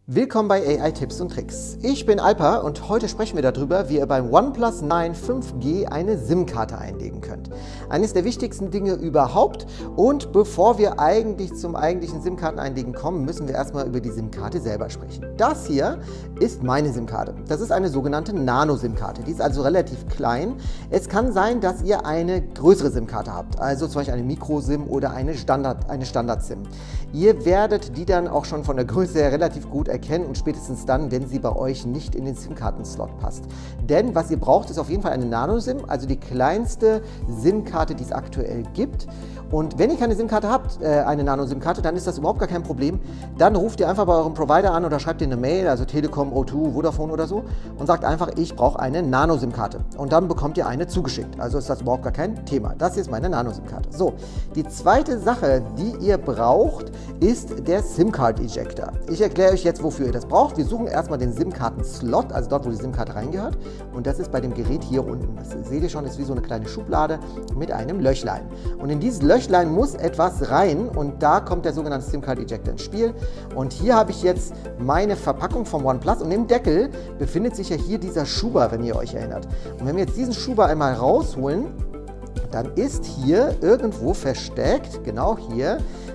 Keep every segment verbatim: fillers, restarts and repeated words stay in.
Willkommen bei A I-Tipps und Tricks. Ich bin Alper und heute sprechen wir darüber, wie ihr beim OnePlus neun fünf G eine SIM-Karte einlegen könnt. Eines der wichtigsten Dinge überhaupt, und bevor wir eigentlich zum eigentlichen SIM-Karten-Einlegen kommen, müssen wir erstmal über die SIM-Karte selber sprechen. Das hier ist meine SIM-Karte. Das ist eine sogenannte Nano-SIM-Karte. Die ist also relativ klein. Es kann sein, dass ihr eine größere SIM-Karte habt, also zum Beispiel eine Micro-SIM oder eine Standard, eine Standard-SIM. Ihr werdet die dann auch schon von der Größe her relativ gut erkennen. Erkennen und spätestens dann, wenn sie bei euch nicht in den SIM-Karten-Slot passt. Denn was ihr braucht, ist auf jeden Fall eine Nano-SIM, also die kleinste SIM-Karte, die es aktuell gibt. Und wenn ihr keine SIM-Karte habt, äh, eine Nano-SIM-Karte, dann ist das überhaupt gar kein Problem. Dann ruft ihr einfach bei eurem Provider an oder schreibt ihr eine Mail, also Telekom, O zwei, Vodafone oder so, und sagt einfach, ich brauche eine Nano-SIM-Karte. Und dann bekommt ihr eine zugeschickt. Also ist das überhaupt gar kein Thema. Das hier ist meine Nano-SIM-Karte. So, die zweite Sache, die ihr braucht, ist der SIM-Card-Ejector. Ich erkläre euch jetzt, wofür ihr das braucht. Wir suchen erstmal den SIM-Karten-Slot, also dort, wo die SIM-Karte reingehört. Und das ist bei dem Gerät hier unten. Das seht ihr schon, ist wie so eine kleine Schublade mit einem Löchlein. Und in dieses Löchlein muss etwas rein und da kommt der sogenannte SIM-Card-Ejector ins Spiel. Und hier habe ich jetzt meine Verpackung vom OnePlus und im Deckel befindet sich ja hier dieser Schuber, wenn ihr euch erinnert. Und wenn wir jetzt diesen Schuber einmal rausholen, dann ist hier irgendwo versteckt, genau hier,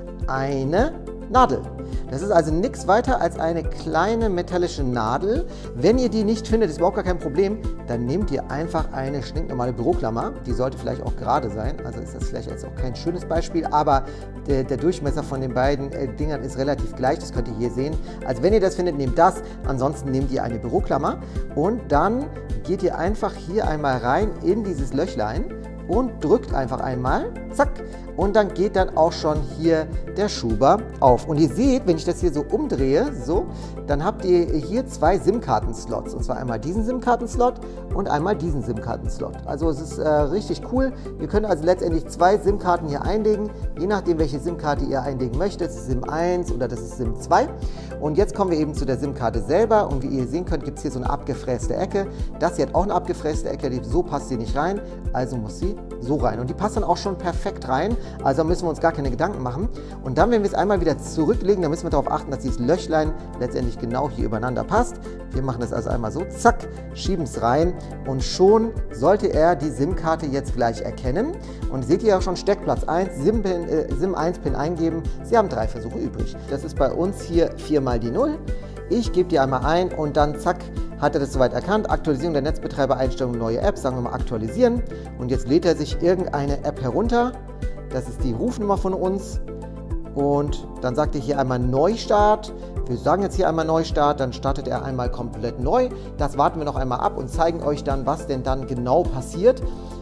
eine Nadel. Das ist also nichts weiter als eine kleine metallische Nadel. Wenn ihr die nicht findet, ist überhaupt gar kein Problem, dann nehmt ihr einfach eine stinknormale Büroklammer. Die sollte vielleicht auch gerade sein, also ist das vielleicht jetzt auch kein schönes Beispiel, aber der, der Durchmesser von den beiden äh, Dingern ist relativ gleich, das könnt ihr hier sehen. Also wenn ihr das findet, nehmt das, ansonsten nehmt ihr eine Büroklammer und dann geht ihr einfach hier einmal rein in dieses Löchlein und drückt einfach einmal, zack, und dann geht dann auch schon hier der Schuber auf. Und ihr seht, wenn ich das hier so umdrehe, so, dann habt ihr hier zwei SIM-Karten-Slots. Und zwar einmal diesen SIM-Karten-Slot und einmal diesen SIM-Karten-Slot. Also es ist äh, richtig cool. Ihr könnt also letztendlich zwei SIM-Karten hier einlegen, je nachdem, welche SIM-Karte ihr einlegen möchtet. Das ist SIM eins oder das ist SIM zwei. Und jetzt kommen wir eben zu der SIM-Karte selber. Und wie ihr sehen könnt, gibt es hier so eine abgefräste Ecke. Das hier hat auch eine abgefräste Ecke, so passt sie nicht rein. Also muss sie so rein. Und die passt dann auch schon perfekt rein. Also müssen wir uns gar keine Gedanken machen. Und dann, wenn wir es einmal wieder zurücklegen, dann müssen wir darauf achten, dass dieses Löchlein letztendlich genau hier übereinander passt. Wir machen das also einmal so, zack, schieben es rein und schon sollte er die SIM-Karte jetzt gleich erkennen. Und seht ihr auch schon, Steckplatz eins, SIM, äh, SIM eins Pin eingeben. Sie haben drei Versuche übrig. Das ist bei uns hier vier mal die null. Ich gebe die einmal ein und dann zack, hat er das soweit erkannt. Aktualisierung der Netzbetreiber-Einstellungen, neue App, sagen wir mal aktualisieren. Und jetzt lädt er sich irgendeine App herunter. Das ist die Rufnummer von uns. Und dann sagt er hier einmal Neustart. Wir sagen jetzt hier einmal Neustart, dann startet er einmal komplett neu. Das warten wir noch einmal ab und zeigen euch dann, was denn dann genau passiert.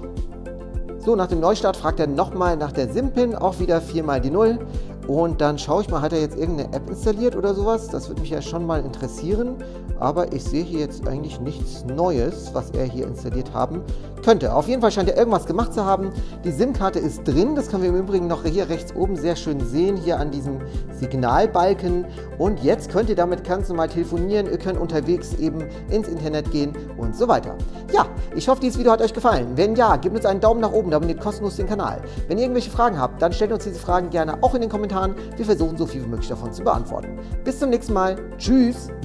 So, nach dem Neustart fragt er nochmal nach der SIM-Pin, auch wieder vier mal die null. Und dann schaue ich mal, hat er jetzt irgendeine App installiert oder sowas? Das würde mich ja schon mal interessieren. Aber ich sehe hier jetzt eigentlich nichts Neues, was er hier installiert haben könnte. Auf jeden Fall scheint er irgendwas gemacht zu haben. Die SIM-Karte ist drin. Das können wir im Übrigen noch hier rechts oben sehr schön sehen, hier an diesem Signalbalken. Und jetzt könnt ihr damit ganz normal telefonieren. Ihr könnt unterwegs eben ins Internet gehen und so weiter. Ja, ich hoffe, dieses Video hat euch gefallen. Wenn ja, gebt uns einen Daumen nach oben, abonniert kostenlos den Kanal. Wenn ihr irgendwelche Fragen habt, dann stellt uns diese Fragen gerne auch in den Kommentaren. Wir versuchen so viel wie möglich davon zu beantworten. Bis zum nächsten Mal. Tschüss!